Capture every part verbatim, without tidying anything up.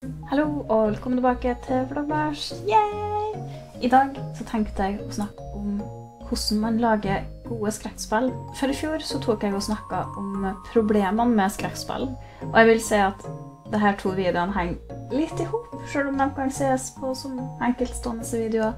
Hallo og velkommen tilbake til Vlogbars. Yay! I dag så tenkte jeg å snakke om hvordan man lager gode skrekkspill. For i fjor så tok jeg og snakket om problemene med skrekkspill. Og jeg vil si at disse to videoene henger litt i hop, selv om de kan ses på som enkeltstående videoer.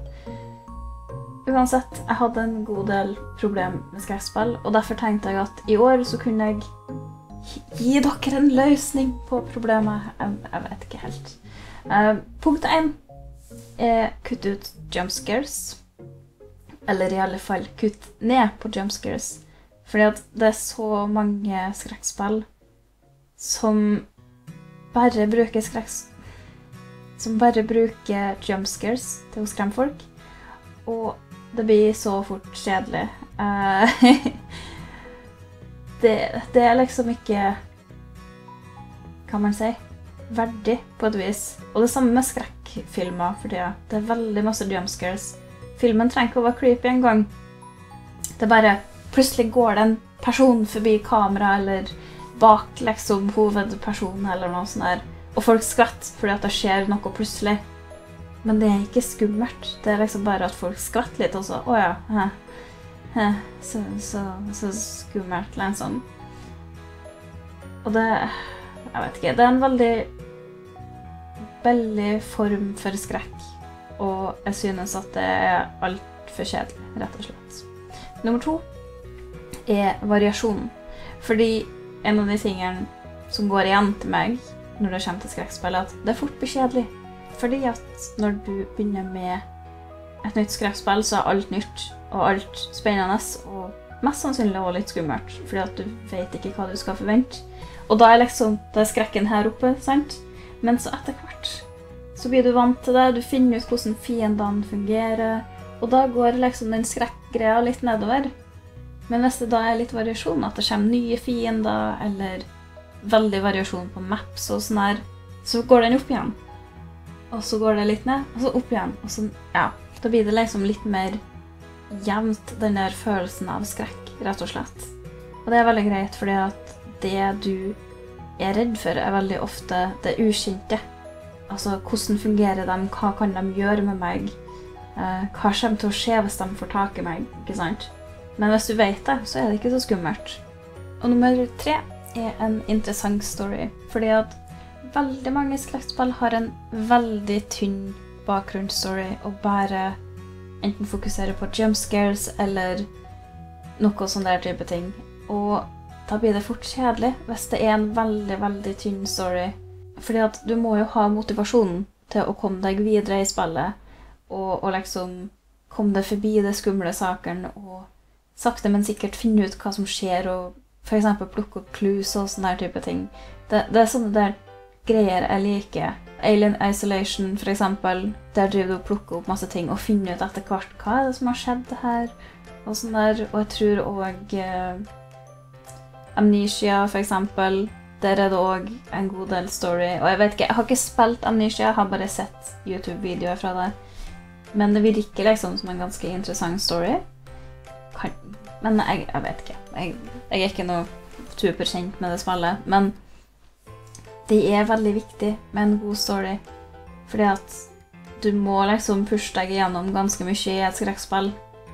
Uansett, jeg hadde en god del problem med skrekkspill, og derfor tenkte jeg at i år så kunne jeg gi dere en løsning på problemet. Jeg, jeg vet ikke helt. Uh, punkt én er kutt ut jumpscares. Eller i alle fall kutt ned på jumpscares. Fordi at det er så mange skrekkspill som bare bruker skrekks... Som bare bruker jumpscares til å skremme folk. Og det blir så fort kjedelig. Uh, Det, det er liksom ikke, kan man si, verdig på et vis. Og det samme med skrekkfilmer, for det er veldig masse jumpscares. Filmen trenger ikke å være creepy en gang. Det er bare, plutselig går det en person forbi kamera, eller bak liksom hovedpersonen, eller noe sånt der. Og folk skvetter fordi at det skjer noe plutselig. Men det er ikke skummelt. Det er liksom bare at folk skvetter litt, og så, åja, hæ. Så, så, så skummelt, liksom. Og det, jeg vet ikke, det er en veldig, veldig form for skrekk, og jeg synes at det er alt for kjedelig, rett og slett. Nummer to er variasjonen, fordi en av de tingene som går igjen til meg når det kommer til skrekkspill, er at det fort blir kjedelig, fordi at når du begynner med et nytt skrekkspill, så er alt nytt, og alt spennende, og mest sannsynlig også litt skummelt, fordi at du vet ikke hva du skal forvente. Og da er liksom, det er skrekken her oppe, sant? Men så etter hvert, så blir du vant til det, du finner ut hvordan fiendene fungerer, og da går liksom den skrekkgreia litt nedover. Men hvis det da er litt variasjon, at det kommer nye fiender, eller veldig variasjon på maps og sånn her, så går den opp igjen. Og så går det litt ned, og så opp igjen, og så, ja, da blir det liksom litt mer jevnt, den der følelsen av skrekk, rett og slett. Og det er veldig greit, fordi at det du er redd for er veldig ofte det ukjente. Altså, hvordan fungerer de, hva kan de gjøre med meg, eh, hva kommer til å skje hvis de får tak i meg, ikke sant? Men hvis du vet det, så er det ikke så skummelt. Og nummer tre er en interessant story, fordi at veldig mange skrekkspill har en veldig tynn bakgrunnsstory, og bare enten fokuserer på jumpscares eller noe sånn der type ting. Og da blir det fort kjedelig hvis det er en veldig, veldig tynn story. Fordi at du må jo ha motivasjonen til å komme deg videre i spillet, og, og liksom komme deg forbi det skumle sakene, og sakte, men sikkert finne ut hva som skjer, og for eksempel plukke opp clues og sånne der type ting. Det, det er sånne der greier jeg liker. Alien Isolation, for eksempel, der driver du og plukker opp masse ting og finner ut etter hvert hva er det som har skjedd her, og sånn der. Og jeg tror også eh, Amnesia, for eksempel, der er det også en god del story. Og jeg vet ikke, jeg har ikke spilt Amnesia, jeg har bare sett YouTube-videoer fra det. Men det virker liksom som en ganske interessant story. Kan, men jeg, jeg vet ikke. Jeg, jeg er ikke noe superkjent med det spillet, men det er veldig viktig med en god story, fordi at du må liksom pushe deg gjennom ganske mye i et skrekkspill,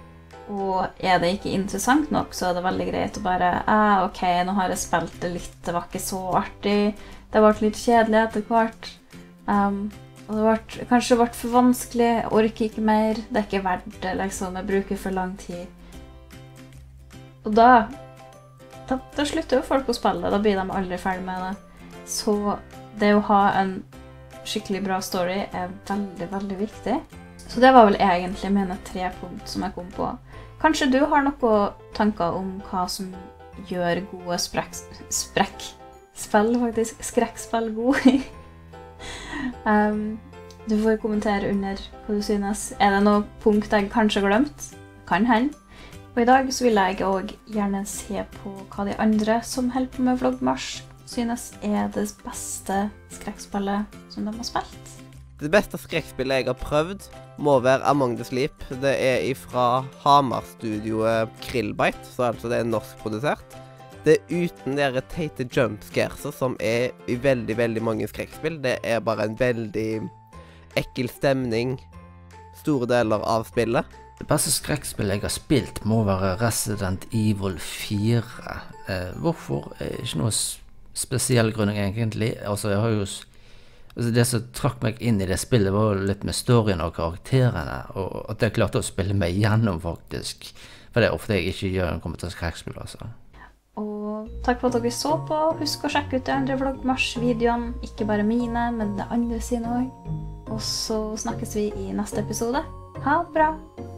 og er det ikke interessant nok, så er det veldig greit å bare, ah, ok, nå har jeg spilt det litt, det var ikke så artig, det ble litt kjedelig etter hvert, um, og det ble, kanskje det ble for vanskelig, jeg orker ikke mer, det er ikke verdt det, liksom, jeg bruker for lang tid. Og da, da, da slutter jo folk å spille, da blir de aldri ferdig med det. Så det å ha en skikkelig bra story er veldig, veldig viktig. Så det var vel egentlig mine tre punkt som jeg kom på. Kanskje du har noen tanker om hva som gjør gode sprekk... Sprekk? Spill, faktisk. Skrekkspill gode. um, du får kommentere under hva du synes. Er det noen punkt jeg kanskje har glemt? Kan hende. Og i dag så vil jeg også gjerne se på hva de andre som holder på med Vlogbars synes er det beste skrekkspillet som de har spilt. Det beste skrekkspillet jeg har prøvd må være Among the Sleep. Det er fra Hamar-studioet Krillbite, så altså det er norsk produsert. Det er uten dere teite jumpscaresa som er i veldig, veldig mange skrekkspill. Det er bare en veldig ekkel stemning store deler av spillet. Det beste skrekkspillet jeg har spilt må være Resident Evil fire. Eh, hvorfor? Eh, ikke noe spesiell grunn egentlig. Altså, jeg har jo... Altså, det som trakk meg inn i det spillet var litt med storyen og karakterene, og at jeg klarte å spille meg gjennom faktisk. For det er ofte jeg ikke gjør når det kommer til skrekkspill, altså. Og takk for at dere så på. Husk å sjekke ut de andre Vloggmars-videoene. Ikke bare mine, men det andre sine også. Og så snakkes vi i neste episode. Ha det bra!